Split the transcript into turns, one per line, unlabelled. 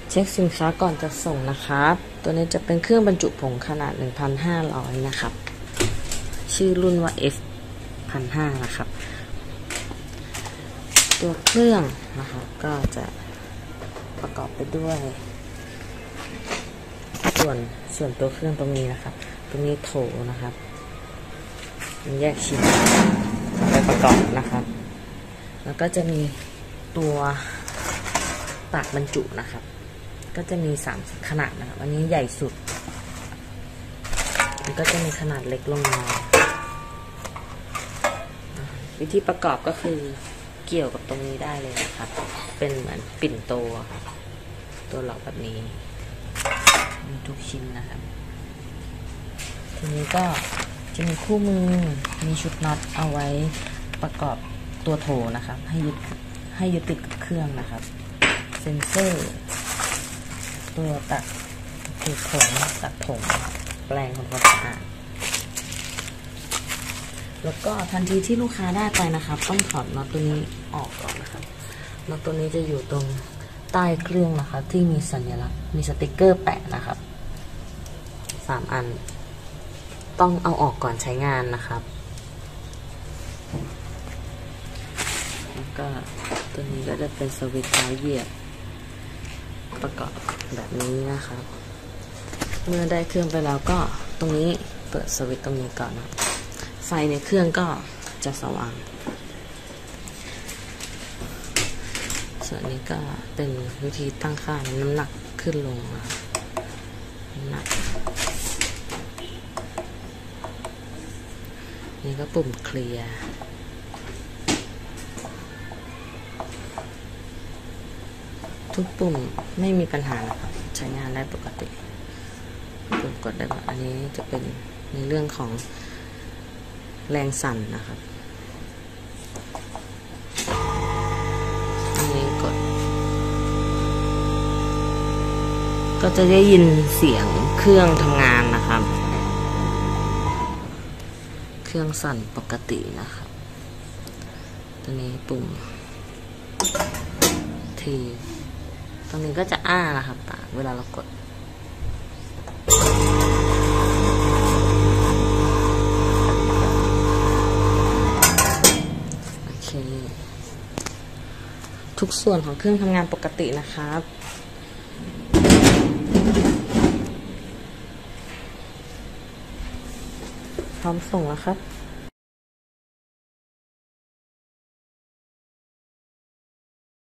เช็คสินค้าก่อนจะส่งนะครับตัวนี้จะเป็นเครื่องบรรจุผงขนาด 1,500 นะครับชื่อรุ่นว่า F1,500 นะครับตัวเครื่องนะครับก็จะประกอบไปด้วยส่วนตัวเครื่องตรงนี้นะครับตรงนี้โถนะครับมันแยกชิ้นไปประกอบนะครับแล้วก็จะมีตัวปากบรรจุนะครับก็จะมี3ขนาดนะครับอันนี้ใหญ่สุดมันก็จะมีขนาดเล็กลงมาวิธีประกอบก็คือเกี่ยวกับตรงนี้ได้เลยนะครับเป็นเหมือนปิ่นโตครับตัวหลอกแบบนี้มีทุกชิ้นนะครับทีนี้ก็จะมีคู่มือมีชุดน็อตเอาไว้ประกอบตัวโถนะครับให้ยึดติดกับเครื่องนะครับเซ็นเซอร์ตัวตัดผงแปรงทำความสะอาดแล้วก็ทันทีที่ลูกค้าได้ไปนะครับต้องถอดน็อตตัวนี้ออกก่อนนะครับน็อตตัวนี้จะอยู่ตรงใต้เครื่องนะคะที่มีสัญลักษณ์มีสติกเกอร์แปะนะครับ3 อันต้องเอาออกก่อนใช้งานนะครับแล้วก็ตัวนี้ก็จะเป็นสวิตช์ไฟเหยียบประกอบแบบนี้นะครับเมื่อได้เครื่องไปแล้วก็ตรงนี้เปิดสวิตช์ตรงนี้ก่อนนะไฟในเครื่องก็จะสว่างส่วนนี้ก็เป็นวิธีตั้งค่าน้ำหนักขึ้นลงนะน้ำหนักนี่ก็ปุ่มเคลียร์ทุกปุ่มไม่มีปัญหานะครับใช้งานได้ปกติปุ่มกดได้แบบอันนี้จะเป็นในเรื่องของแรงสั่นนะครับอันนี้กดก็จะได้ยินเสียงเครื่องทำงานนะครับเครื่องสั่นปกตินะครับตัวนี้ปุ่มทีตรงนี้ก็จะอ้านะครับปากเวลาเรากดโอเคทุกส่วนของเครื่องทำงานปกตินะครับพร้อมส่งแล้วครับ